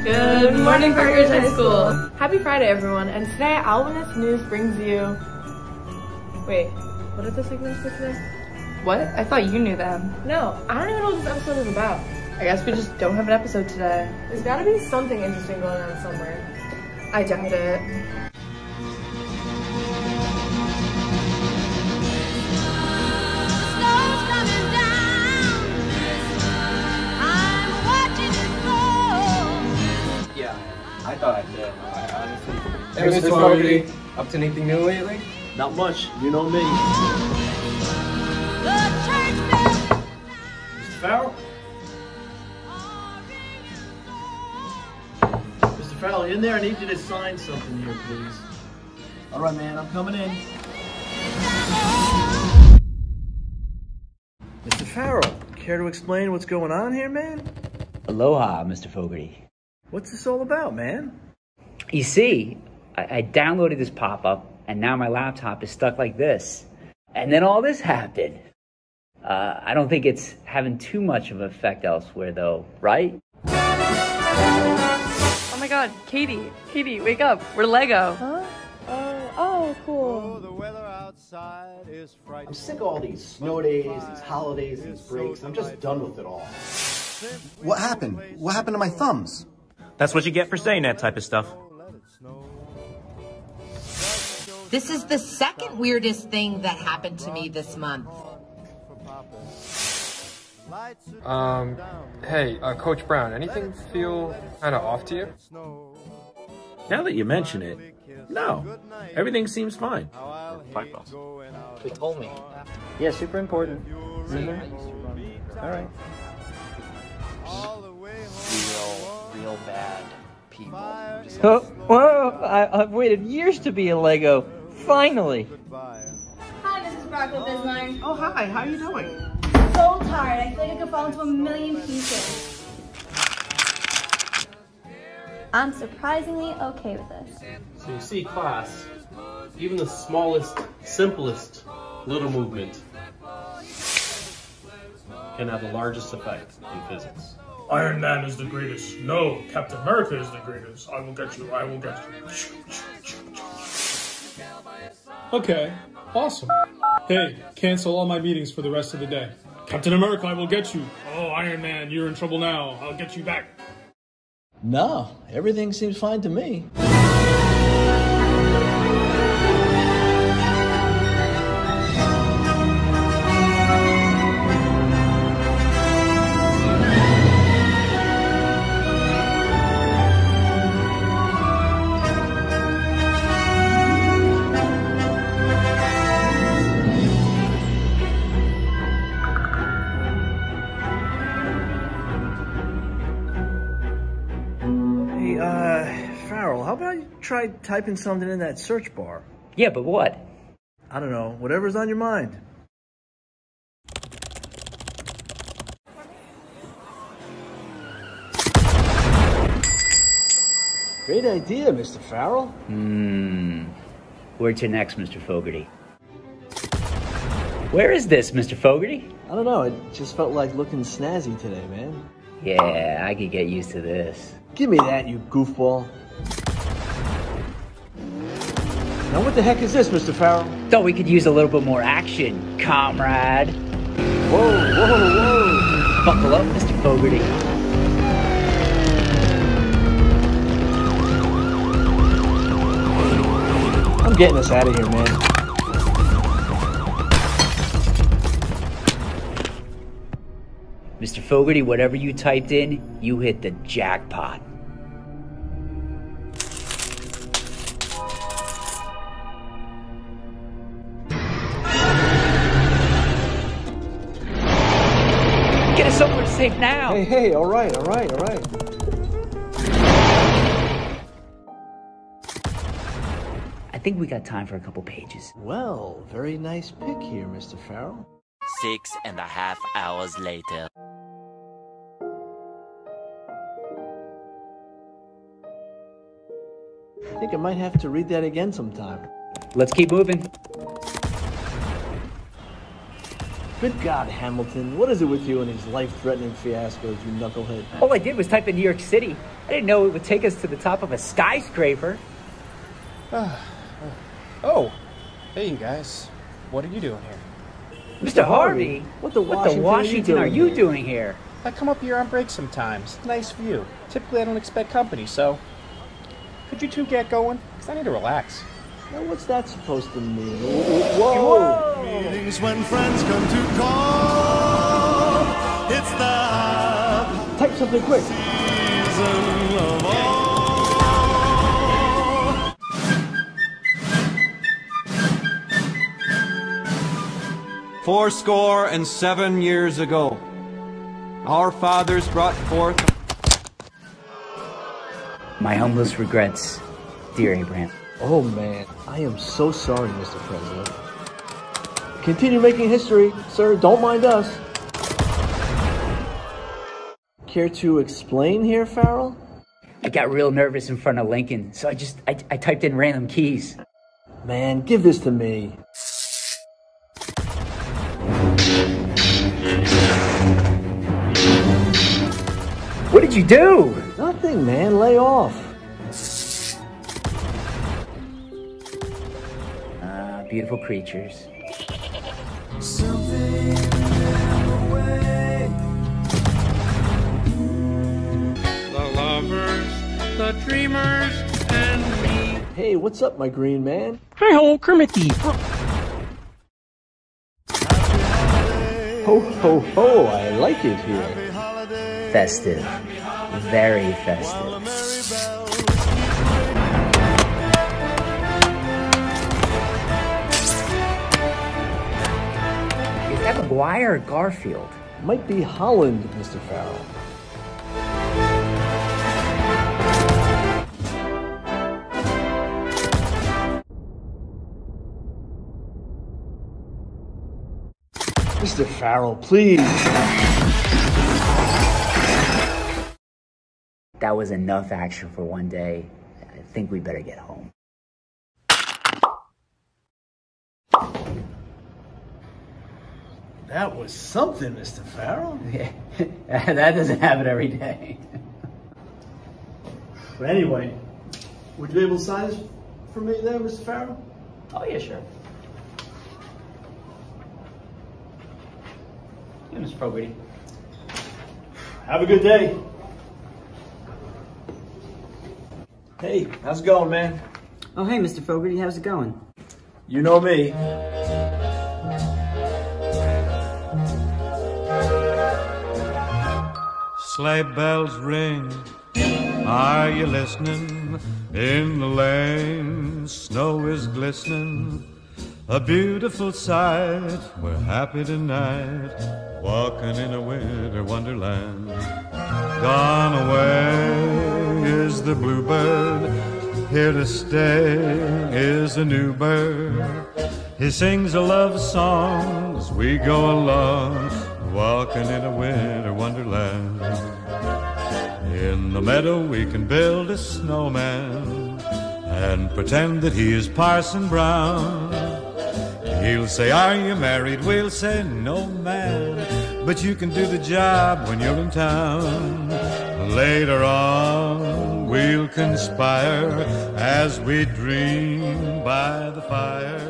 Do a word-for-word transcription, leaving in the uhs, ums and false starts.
Good morning, Fogarty High School. Happy Friday, everyone. And today, Alvinist News brings you... Wait, what are the segments for today? What? I thought you knew them. No, I don't even know what this episode is about. I guess we just don't have an episode today. There's gotta be something interesting going on somewhere. I doubt it. I thought I did. I honestly. Hey, Mister Fogarty, up to anything new lately? Not much. You know me. Mister Farrell? Mister Farrell, in there? I need you to sign something here, please. All right, man. I'm coming in. Mister Farrell, care to explain what's going on here, man? Aloha, Mister Fogarty. What's this all about, man? You see, I, I downloaded this pop-up, and now my laptop is stuck like this. And then all this happened. Uh, I don't think it's having too much of an effect elsewhere, though, right? Oh my god, Katie. Katie, wake up. We're Lego. Huh? Oh, oh, cool. I'm sick of all these snow days, these holidays, these breaks. I'm just done with it all. What happened? What happened to my thumbs? That's what you get for saying that type of stuff. This is the second weirdest thing that happened to me this month. Um, hey, uh, Coach Brown, anything feel kind of off to you? Now that you mention it, no. Everything seems fine. Fine, boss. They told me. Yeah, super important. Mm-hmm. All right. Real, real bad people. Oh, whoa, I, I've waited years to be a Lego. Finally. Hi, Missus Broccoli Bismarck. Oh, hi. How you doing? So tired. I feel like I could fall into a million pieces. I'm surprisingly okay with this. So you see, class, even the smallest, simplest little movement can have the largest effect in physics. Iron Man is the greatest. No, Captain America is the greatest. I will get you. I will get you. Okay, awesome. Hey, cancel all my meetings for the rest of the day. Captain America, I will get you. Oh, Iron Man, you're in trouble now. I'll get you back. No, everything seems fine to me. How about you try typing something in that search bar? Yeah, but what? I don't know, whatever's on your mind. Great idea, Mister Farrell. Hmm. Where to next, Mister Fogarty? Where is this, Mister Fogarty? I don't know, it just felt like looking snazzy today, man. Yeah, I could get used to this. Give me that, you goofball. Now what the heck is this, Mister Farrell? Thought we could use a little bit more action, comrade. Whoa, whoa, whoa. Buckle up, Mister Fogarty. I'm getting us out of here, man. Mister Fogarty, whatever you typed in, you hit the jackpot. Get us somewhere safe now. Hey, hey, all right, all right, all right. I think we got time for a couple pages. Well, very nice pick here, Mister Farrell. Six and a half hours later. I think I might have to read that again sometime. Let's keep moving. Good God, Hamilton. What is it with you and these life-threatening fiascos, you knucklehead? All I did was type in New York City. I didn't know it would take us to the top of a skyscraper. Oh, hey, you guys. What are you doing here? Mister Harvey, what the what the Washington, Washington are are you doing here? I come up here on break sometimes. Nice view. Typically, I don't expect company, so could you two get going? Because I need to relax. Now, what's that supposed to mean? Whoa! Whoa. Meetings when friends come to call. It's the Type something quick. season of all. Four score and seven years ago, our fathers brought forth. My humblest regrets, dear Abraham. Oh man, I am so sorry, Mister President. Continue making history, sir. Don't mind us. Care to explain here, Farrell? I got real nervous in front of Lincoln, so I just I, I typed in random keys. Man, give this to me. What did you do? Nothing, man. Lay off. Ah, beautiful creatures. Something in the way. The lovers, the dreamers, and me. Hey, what's up, my green man? Hi ho, Kermity. Ho, ho, ho. I like it here. Festive. Very festive. Is that McGuire or Garfield? Might be Holland, Mister Farrell. Mister Farrell, please. That was enough action for one day. I think we better get home. That was something, Mister Farrell. Yeah, that doesn't happen every day. But anyway, would you be able to sign this for me there, Mister Farrell? Oh, yeah, sure. Yeah, Mister Fogarty. Have a good day. Hey, how's it going, man? Oh, hey, Mister Fogarty, how's it going? You know me. Sleigh bells ring. Are you listening? In the lane, snow is glistening. A beautiful sight. We're happy tonight, walking in a winter wonderland. Gone away is the bluebird. Here to stay is a new bird. He sings a love song as we go along, walking in a winter wonderland. In the meadow we can build a snowman and pretend that he is Parson Brown. He'll say, are you married? We'll say, no, man, but you can do the job when you're in town. Later on we'll conspire as we dream by the fire.